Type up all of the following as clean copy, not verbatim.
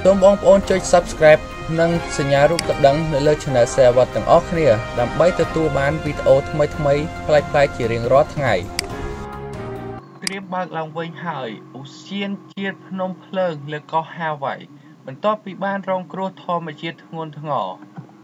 សូមបងប្អូនចុច Subscribe និងសញ្ញារូបកណ្ដឹងនៅលើ Channel សេវ៉ាត់ទាំងអស់គ្នាដើម្បីទទួលបានវីដេអូថ្មីៗប្លែកៗជារៀងរាល់ថ្ងៃត្រៀមបើកឡើងវិញហើយឧស្សាហជាតិភ្នំភ្លើងលើកោះហាវ៉ៃបន្ទាប់ពីបានរងគ្រោះធម្មជាតិធ្ងន់ធ្ងរ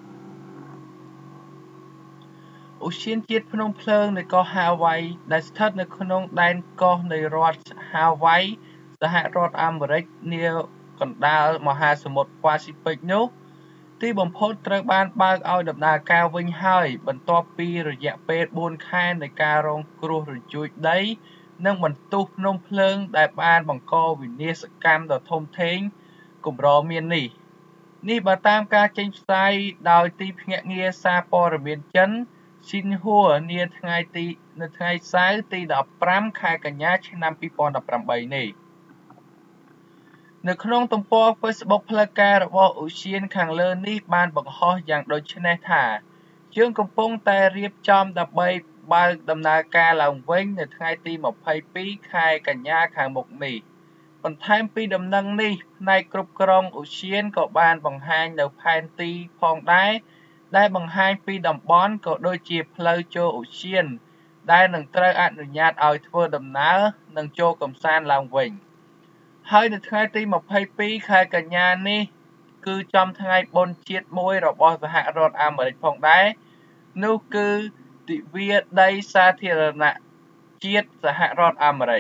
ឧស្សាហជាតិភ្នំភ្លើងនៃកោះហាវ៉ៃដែលស្ថិតនៅក្នុងដែនកោះនៃរដ្ឋហាវ៉ៃសហរដ្ឋអាមេរិកនាកណ្ដាលមហាសមុទ្រប៉ាស៊ីហ្វិកនោះទីបំផុតត្រូវបានបើកឲ្យដំណើរការវិញហើយបន្ទាប់ពីរយៈពេល4ខែនៃការរងគ្រោះរញ្ជួយដីនិងបន្ទុះភ្នំភ្លើងដែលបានបង្កវិនាសកម្មដ៏ធំធេងកម្រមាននេះបើតាមការចេញផ្សាយដោយទីភ្នាក់ងារសារព័ត៌មានចិនស៊ីនហួរនៅថ្ងៃសៅរ៍ទី15ខែកញ្ញាឆ្នាំ2018នេះនៅក្នុងទំព័រ Facebook ផ្លូវការរបស់ឧស្សាហខាងលើនេះបានបង្ហោះយ៉ាងដូចនេះថាយើងកំពុងតែរៀបចំដើម្បីបើកដំណើរការឡើងវិញនៅថ្ងៃទី22ខែកញ្ញាខាងមុខនេះបន្ថែមពីដំណឹងនេះផ្នែកគ្រប់គ្រងឧស្សាហក៏បានបង្ហាញនៅផែនទីផងដែរដែលបង្ហាញពីតំបន់ក៏ដូចជាផ្លូវចូលឧស្សាហដែលនឹងត្រូវអនុញ្ញាតឲ្យធ្វើដំណើរនិងចូលកម្សាន្តឡើងវិញហើយនៅថ្ងៃទី22ខែកញ្ញានេះគឺចំថ្ងៃបុណ្យជាតិមួយរបស់សហរដ្ឋអាមេរិកផងដែរនោះគឺទិវាដីសាធារណជាតិសហរដ្ឋអាមេរិក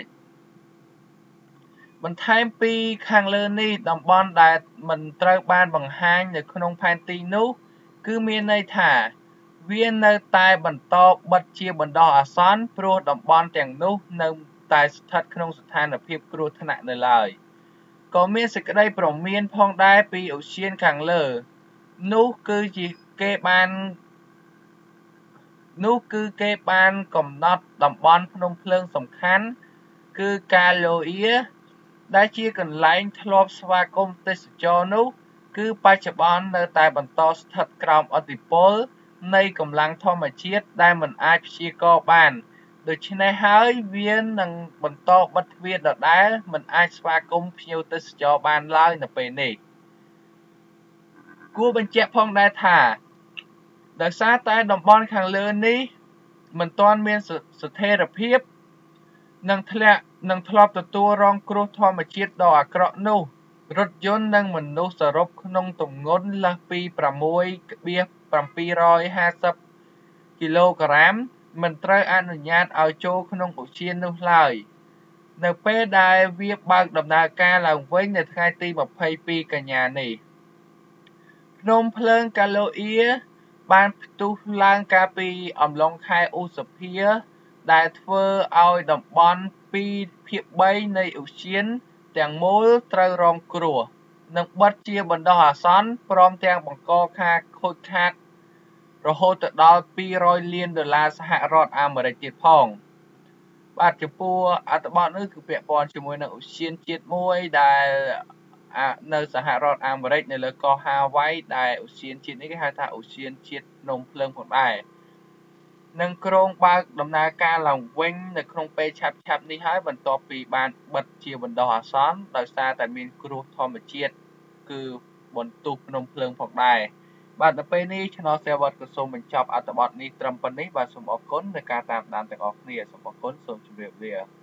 បន្ថែមពីខាងលើនេះតំបន់ដែលមិនត្រូវបានបង្ហាញនៅក្នុងផែនទីនោះគឺមានន័យថាវានៅតែបន្តបិទជាបណ្ដោះអាសន្នព្រោះតំបន់ទាំងនោះនៅតែស្ថិតក្នុងស្ថានភាពគ្រោះថ្នាក់នៅឡើយក៏មានសេចក្តីព្រមានផងដែរពីឧស្សាហខាងលើនោះគឺគេបានកំណត់តំបន់ភ្នំភ្លើងសំខាន់គឺកាឡូអ៊ីដែលជាកន្លែងធ្លាប់ស្វាគមន៍ទេសចរនោះគឺបច្ចុប្បន្ននៅតែបន្តស្ថិតក្រោមឥទ្ធិពលនៃកម្លាំងធម្មជាតិដែលមិនអាចព្យាករណ៍បានដូច្នេះហើយវានឹងបន្តបិទទ្វារដដែលមិនអាចស្វាគមន៍ភ្ញៀវទេសចរបានឡើយនៅពេលនេះគួរបញ្ជាក់ផងដែរថាដោយសារតែតំបន់ខាងលើនេះមិនទាន់មានស្ថិរភាពនិងធ្លាប់ទទួលរងគ្រោះធម្មជាតិដ៏អាក្រក់នោះរថយន្តនិងមនុស្សសរុបក្នុងទម្ងន់លើសពី 6,750 គីឡូក្រាមមិនត្រូវអនុញ្ញាតឲ្យចូលក្នុងឧស្សាហនោះឡើយនៅពេលដែលវាបើកដំណើរការឡើងវិញនៅថ្ងៃទី22កញ្ញានេះភ្នំភ្លើងកាឡូអ៊ីបានផ្ទុះឡើងកាលពីអំឡុងខែឧសភាដែលធ្វើឲ្យតំបន់2ភាគ3នៃឧស្សាហទាំងមូលត្រូវរងគ្រោះនិងបិទជាបណ្ដោះអាសន្នព្រមទាំងបង្កការខូចខាតរហូតទៅដល់$200 លានសហរដ្ឋអាមេរិកទៀតផងបាទចំពោះអត្ថបទនេះគឺពាក់ព័ន្ធជាមួយនឹងឧស្សាហជាតិមួយដែលនៅសហរដ្ឋអាមេរិកនៅលើកោះហាវ៉ៃដែលឧស្សាហជាតិនេះគេហៅថាឧស្សាហជាតិភ្នំភ្លើងផងដែរនឹងក្រុងបើកដំណើរការឡើងវិញនៅក្នុងពេលឆាប់នេះហើយបន្ទាប់ពីបានបិទជាបណ្ដោះអាសន្នដោយសារតែមានគ្រោះធម្មជាតិគឺបន្ទុះភ្នំភ្លើងផងដែរបាទនៅពេលនេះ Channel សេវ៉ាត់ក៏សូមបញ្ចប់អត្ថបទនេះត្រឹមប៉ុណ្នេះបាទសូមអរគុណនៃការតាមដានទាំងអស់គ្នាសូមអរគុណសូមជម្រាបលា